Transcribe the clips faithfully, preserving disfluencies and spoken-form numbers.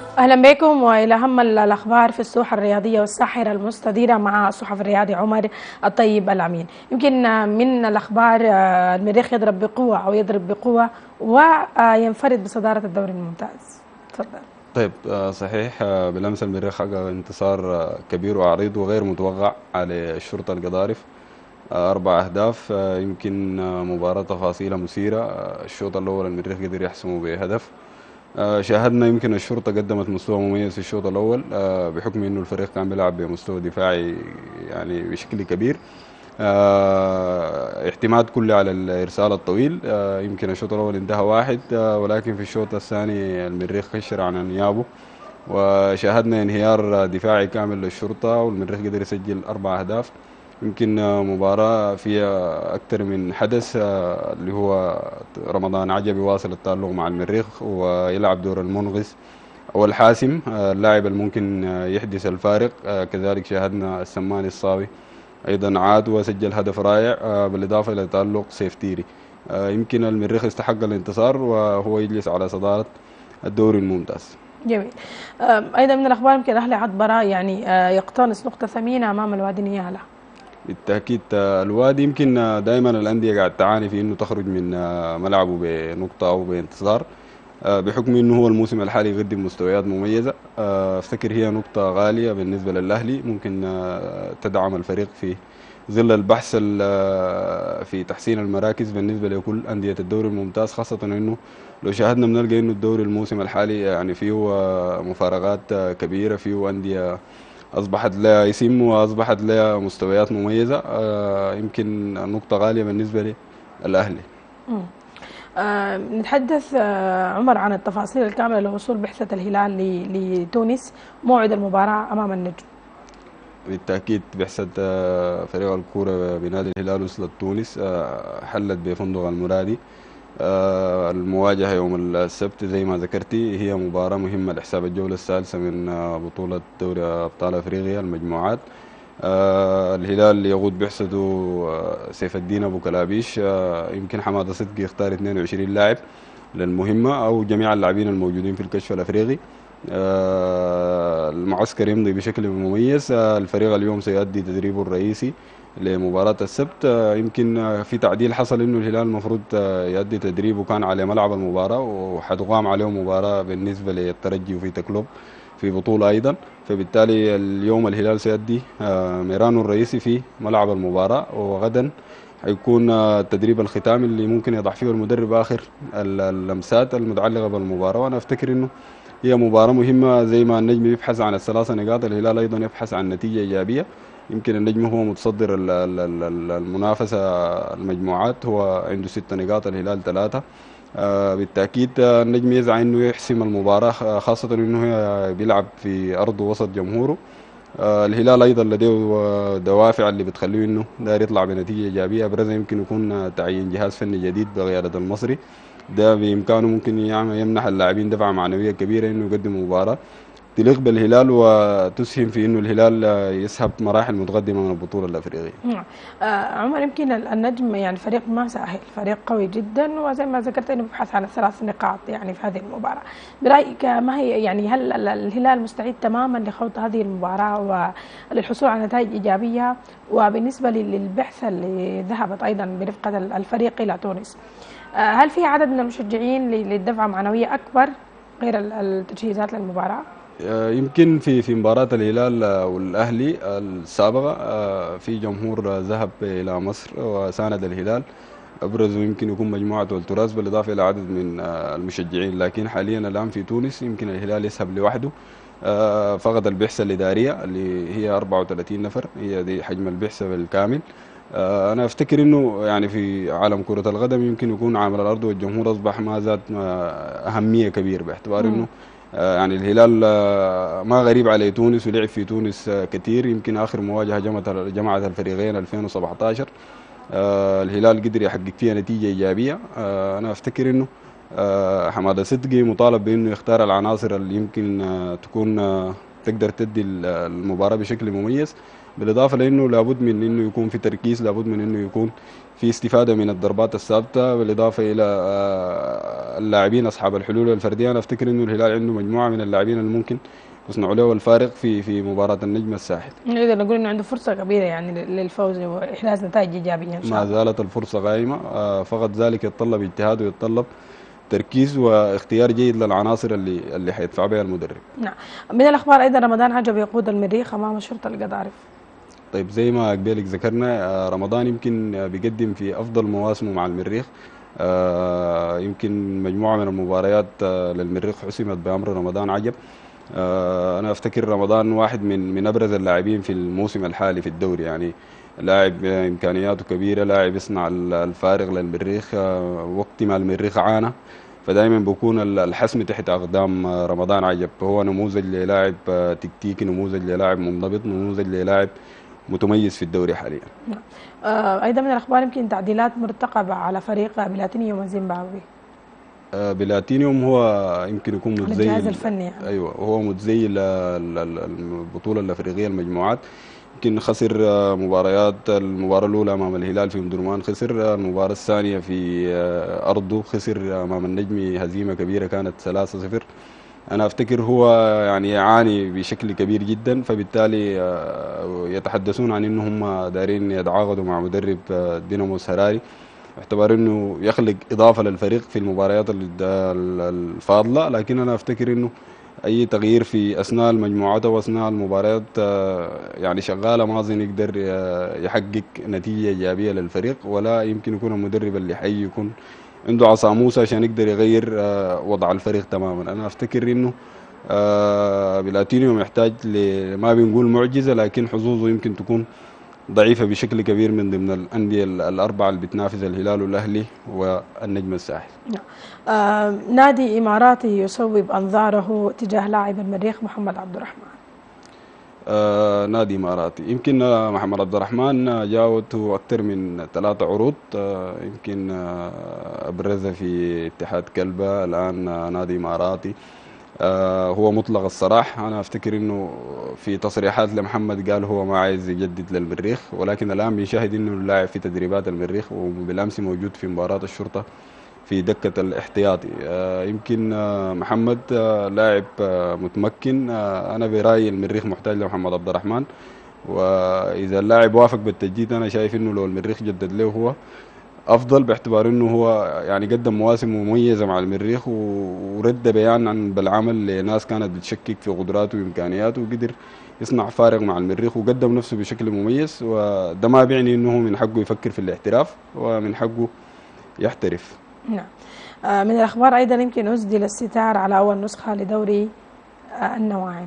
أهلا بكم وإلى أهم الأخبار في السوحة الرياضية والساحرة المستديرة مع الصحفي الرياضي عمر الطيب الأمين. يمكن من الأخبار المريخ يضرب بقوة أو يضرب بقوة وينفرد بصدارة الدوري الممتاز. تفضل. طيب آه، صحيح. آه، بالأمس المريخ حقق انتصار آه، كبير وعريض وغير متوقع على الشرطة القضارف. آه، أربع أهداف. آه، يمكن آه، مباراة تفاصيلها مثيرة. آه، الشوط الأول المريخ قدر يحسمه بهدف. آه، شاهدنا يمكن الشرطة قدمت مستوى مميز في الشوط الأول، آه، بحكم إنه الفريق كان بيلعب بمستوى دفاعي يعني بشكل كبير. آه، اعتماد كله على الإرسال الطويل. آه، يمكن الشوط الأول انتهى واحد، آه، ولكن في الشوط الثاني المريخ كشر عن انيابه، وشاهدنا انهيار دفاعي كامل للشرطة، والمريخ قدر يسجل أربع أهداف. يمكن آه، مباراة فيها أكثر من حدث، آه، اللي هو رمضان عجبي واصل التألق مع المريخ ويلعب دور المنغذ أو الحاسم، آه، اللاعب الممكن آه، يحدث الفارق. آه، كذلك شاهدنا السماني الصاوي أيضا عاد وسجل هدف رائع، آه، بالإضافة إلى تألق سيفتيري. آه، يمكن المريخ استحق الانتصار وهو يجلس على صدارة الدوري الممتاز. جميل. أيضا من الأخبار يمكن الأهلي عاد براء يعني يقتنص نقطة ثمينة أمام الوادي نيالا. بالتأكيد. آه، الوادي يمكن آه، دائما الأندية قاعد تعاني في إنه تخرج من آه، ملعبه بنقطة أو بانتصار، آه، بحكم إنه هو الموسم الحالي يقدم مستويات مميزة. آه، أفتكر هي نقطة غالية بالنسبة للأهلي، ممكن آه، تدعم الفريق في ظل البحث ال- آه، في تحسين المراكز بالنسبة لكل أندية الدوري الممتاز، خاصة إنه لو شاهدنا بنلقى إنه الدوري الموسم الحالي يعني فيه آه، مفارقات آه، كبيرة، فيه أندية أصبحت لها اسم وأصبحت لها مستويات مميزة. آه، يمكن نقطة غالية بالنسبة للأهلي. مم. آه نتحدث آه عمر عن التفاصيل الكاملة لوصول بعثة الهلال ل- لتونس، موعد المباراة أمام النجم. بالتأكيد بعثة آه، فريق الكورة بنادي الهلال وصلت تونس، آه، حلت بفندق المرادي. آه، المواجهة يوم السبت زي ما ذكرتي، هي مباراة مهمة لحساب الجولة الثالثة من آه، بطولة دوري أبطال أفريقيا المجموعات. آه، الهلال يقود بعثته آه، سيف الدين أبو كلابيش. آه، يمكن حمادة صدقي يختار اثنين وعشرين لاعب للمهمة أو جميع اللاعبين الموجودين في الكشف الأفريقي. آه، المعسكر يمضي بشكل مميز. آه، الفريق اليوم سيؤدي تدريبه الرئيسي لمباراة السبت. آه، يمكن آه، في تعديل حصل إنه الهلال المفروض آه، يؤدي تدريبه كان على ملعب المباراة، وحتقام عليه مباراة بالنسبة للترجي وفي تكلوب في بطولة أيضا. فبالتالي اليوم الهلال سيؤدي آه، ميرانه الرئيسي في ملعب المباراة، وغدا حيكون آه، التدريب الختامي اللي ممكن يضع فيه المدرب آخر ال- اللمسات المتعلقة بالمباراة. وأنا أفتكر إنه هي مباراة مهمة. زي ما النجم يبحث عن الثلاثة نقاط، الهلال أيضا يبحث عن نتيجة إيجابية. يمكن النجم هو متصدر ال- ال- ال- ال- المنافسة المجموعات، هو عنده ست نقاط، الهلال ثلاثة. آه، بالتأكيد آه، النجم يسعى إنه يحسم المباراة، خ- خاصة إنه هي بيلعب في أرض وسط جمهوره. آه، الهلال أيضا لديه دوافع اللي بتخليه إنه داير يطلع بنتيجة إيجابية. أبرزها يمكن يكون آه، تعيين جهاز فني جديد بقيادة المصري، ده بإمكانه ممكن يعمل يمنح اللاعبين دفعة معنوية كبيرة إنه يقدموا مباراة تليق بالهلال وتسهم في إنه الهلال آه، يسحب مراحل متقدمة من البطولة الأفريقية. نعم. آه عمر يمكن ال- النجم يعني فريق ما سهل، فريق قوي جدا، وزي ما ذكرت انه بيبحث عن الثلاث نقاط يعني في هذه المباراه. برايك ما هي يعني هل ال- الهلال مستعد تماما لخوض هذه المباراه وللحصول على نتائج ايجابيه؟ وبالنسبه لل- للبعثه اللي ذهبت ايضا برفقه ال- الفريق الى تونس، آه هل في عدد من المشجعين ل- للدفعه معنويه اكبر غير ال- التجهيزات للمباراه؟ آه، يمكن في في مباراة الهلال آه، والأهلي السابقة، آه، في جمهور آه، ذهب إلى مصر وساند الهلال. أبرزوا يمكن يكون مجموعة والتراس بالإضافة إلى عدد من آه، المشجعين. لكن حاليا الآن في تونس يمكن الهلال يذهب لوحده. آه، فقد البعثة الإدارية اللي هي أربعة وثلاثين نفر، هي دي حجم البعثة بالكامل. آه، أنا أفتكر إنه يعني في عالم كرة القدم يمكن يكون عامل الأرض والجمهور أصبح ما زاد آه، أهمية كبيرة، باعتبار مم. إنه آه، يعني الهلال آه، ما غريب على تونس ولعب في تونس آه، كتير. يمكن آخر مواجهة جمعت جمعت الفريقين ألفين وسبعطاشر. آه، الهلال قدر يحقق فيها نتيجة إيجابية. آه، أنا أفتكر إنه آه، حمادة صدقي مطالب بإنه يختار العناصر اللي يمكن آه، تكون آه، تقدر تدي ال- المباراة بشكل مميز. بالاضافه لانه لابد من انه يكون في تركيز، لابد من انه يكون في استفاده من الضربات الثابته، بالاضافه الى آه، اللاعبين اصحاب الحلول الفرديه. انا افتكر انه الهلال عنده مجموعه من اللاعبين اللي ممكن يصنعوا له الفارق في في مباراه النجم الساحل. نقدر نقول انه عنده فرصه كبيره يعني للفوز واحراز نتائج ايجابيه ان شاء ما الله. زالت الفرصه قائمه، آه، فقط ذلك يتطلب اجتهاد ويتطلب تركيز واختيار جيد للعناصر اللي اللي حيدفع بها المدرب. نعم. من الاخبار ايضا رمضان عجب يقود المريخ امام الشرطه القضارف. طيب زي ما قبلك ذكرنا، آه، رمضان يمكن آه، بيقدم في افضل مواسمه مع المريخ. آه، يمكن مجموعه من المباريات آه، للمريخ حسمت بامر رمضان عجب. آه، انا افتكر رمضان واحد من من ابرز اللاعبين في الموسم الحالي في الدوري، يعني لاعب آه، امكانياته كبيره، لاعب يصنع ال- الفارق للمريخ آه، وقت ما المريخ عانى. فدائما بيكون ال- الحسم تحت اقدام آه، رمضان عجب. هو نموذج للاعب آه، تكتيكي، نموذج للاعب منضبط، نموذج للاعب متميز في الدوري حاليا. نعم. آه، ايضا من الاخبار يمكن تعديلات مرتقبه على فريق بلاتينيوم الزيمبابوي آه، بلاتينيوم هو يمكن يكون على متزي الجهاز ل- الفني يعني. ايوه، هو متزي ل- ل- ل- البطوله الافريقيه المجموعات. يمكن خسر آه، مباريات، المباراه الاولى امام الهلال في مدرمان خسر، آه، المباراه الثانيه في آه، ارضه خسر امام النجم هزيمه كبيره كانت ثلاثة صفر. انا افتكر هو يعني يعاني بشكل كبير جدا، فبالتالي آه، يتحدثون عن انهم دايرين يتعاقدوا مع مدرب آه، ديناموس هراري، باعتبار انه يخلق اضافه للفريق في المباريات ال- ال- الفاضله. لكن انا افتكر انه اي تغيير في اثناء المجموعات او اثناء المباريات آه، يعني شغاله ما اظن يقدر آه، يحقق نتيجه ايجابيه للفريق، ولا يمكن يكون المدرب اللي حي يكون عنده عصا موسى عشان يقدر يغير آه، وضع الفريق تماما. انا افتكر انه آه، بلاتينيوم يحتاج ل- ما بنقول معجزه، لكن حظوظه يمكن تكون ضعيفة بشكل كبير من ضمن الأندية ال- الأربعة اللي بتنافس الهلال والأهلي والنجم الساحل. نعم. آه، نادي إماراتي يصوب أنظاره تجاه لاعب المريخ محمد عبد الرحمن. آه نادي إماراتي، يمكن آه، محمد عبد الرحمن آه، جاوته أكثر من ثلاثة عروض، آه يمكن آه أبرزها في اتحاد كلبة، الآن آه نادي إماراتي. آه هو مطلق الصراح. أنا أفتكر إنه في تصريحات لمحمد قال هو ما عايز يجدد للمريخ، ولكن الآن بنشاهد إنه اللاعب في تدريبات المريخ، وبالأمس موجود في مباراة الشرطة في دكة الاحتياطي. آه يمكن آه محمد آه لاعب آه متمكن. آه أنا برأيي المريخ محتاج لمحمد عبد الرحمن، وإذا اللاعب وافق بالتجديد أنا شايف إنه لو المريخ جدد له هو افضل، باعتبار انه هو يعني قدم مواسم مميزه مع المريخ، و- ورد بيان عن بالعمل لناس كانت بتشكك في قدراته وامكانياته، وقدر يصنع فارق مع المريخ وقدم نفسه بشكل مميز. وده ما بيعني انه من حقه يفكر في الاحتراف، ومن حقه يحترف. نعم. آه، من الأخبار أيضا يمكن أسدل الستار على أول نسخة لدوري آه، النواعم.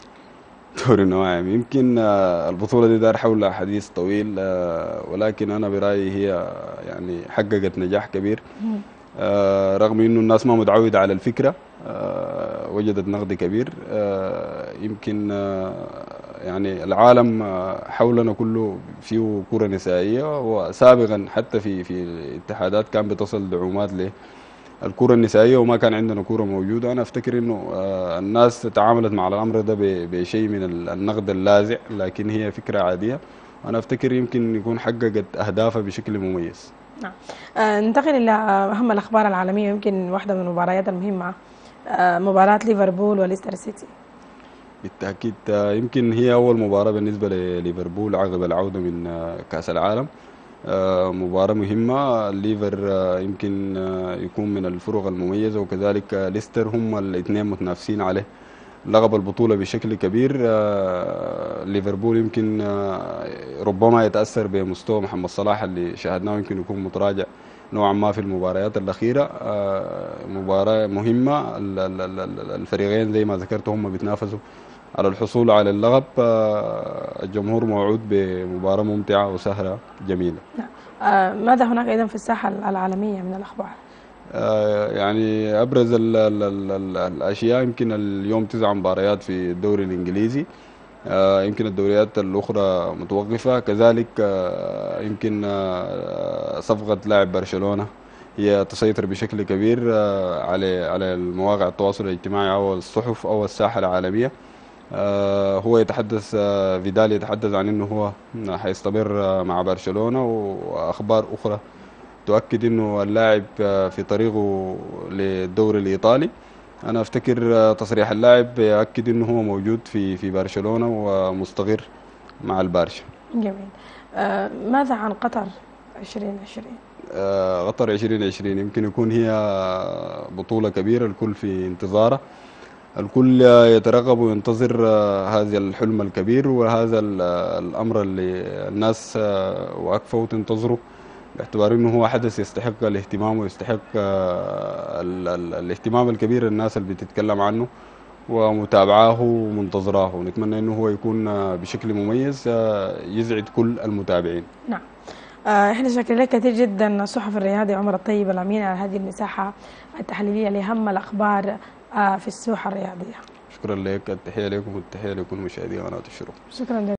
دوري النواعم، يمكن آه، البطولة دي دار حولها حديث طويل، آه، ولكن أنا برأيي هي يعني حققت نجاح كبير. مم. آه، رغم انه الناس ما متعودة على الفكرة، آه، وجدت نقد كبير. آه، يمكن آه، يعني العالم آه، حولنا كله فيه كرة نسائية، وسابقا حتى في في الاتحادات كان بتصل دعومات للكرة النسائية، وما كان عندنا كرة موجودة. أنا أفتكر إنه آه، الناس تعاملت مع الأمر ده ب- بشيء من ال- النقد اللاذع، لكن هي فكرة عادية. أنا أفتكر يمكن يكون حققت أهدافها بشكل مميز. نعم. آه، ننتقل إلى أهم الأخبار العالمية، يمكن واحدة من المباريات المهمة آه، مباراة ليفربول وليستر سيتي. بالتأكيد آه، يمكن هي أول مباراة بالنسبة لليفربول عقب العودة من آه، كأس العالم. آه، مباراة مهمة. ليفر آه، يمكن آه، يكون من الفرق المميزة، وكذلك آه، ليستر هم الاثنين متنافسين عليه لقب البطولة بشكل كبير. آه، ليفربول يمكن آه، ربما يتأثر بمستوى محمد صلاح اللي شاهدناه، يمكن يكون متراجع نوعا ما في المباريات الأخيرة. آه، مباراة مهمة. ال- ال- ال- الفريقين زي ما ذكرت هم بيتنافسوا على الحصول على اللقب. آه، الجمهور موعود بمباراة ممتعة وسهرة جميلة. نعم. آه، ماذا هناك أيضا في الساحة العالمية من الأخبار؟ آه، يعني أبرز ال ال ال ال الأشياء، يمكن اليوم تسع مباريات في الدوري الإنجليزي. آه، يمكن الدوريات الأخرى متوقفة كذلك. آه، يمكن آه، صفقة لاعب برشلونة هي تسيطر بشكل كبير آه، على على المواقع التواصل الاجتماعي أو الصحف أو الساحة العالمية. آه، هو يتحدث آه، فيدال يتحدث عن انه هو حيستمر آه، مع برشلونة، واخبار اخرى تؤكد انه اللاعب آه، في طريقه للدوري الايطالي. انا افتكر آه، تصريح اللاعب يؤكد انه هو موجود في في برشلونة ومستقر مع البارشا. جميل. آه ماذا عن قطر ألفين وعشرين؟ آه، قطر ألفين وعشرين يمكن يكون هي بطولة كبيرة، الكل في انتظارها، الكل يترقب وينتظر آه، هذا الحلم الكبير وهذا ال- الأمر اللي الناس آه، واقفة وتنتظره، باعتبار انه هو حدث يستحق الاهتمام ويستحق آه، ال- ال- الاهتمام الكبير الناس اللي بتتكلم عنه ومتابعاه ومنتظراه، ونتمنى انه هو يكون آه، بشكل مميز آه، يسعد كل المتابعين. نعم. آه، احنا شاكرين لك كثير جدا الصحفي الرياضي عمر الطيب الأمين على هذه المساحة التحليلية لأهم الأخبار آه، في السوحة الرياضية. شكرا لك، التحية لكم والتحية لكل مشاهدي قناة الشروق. شكرا.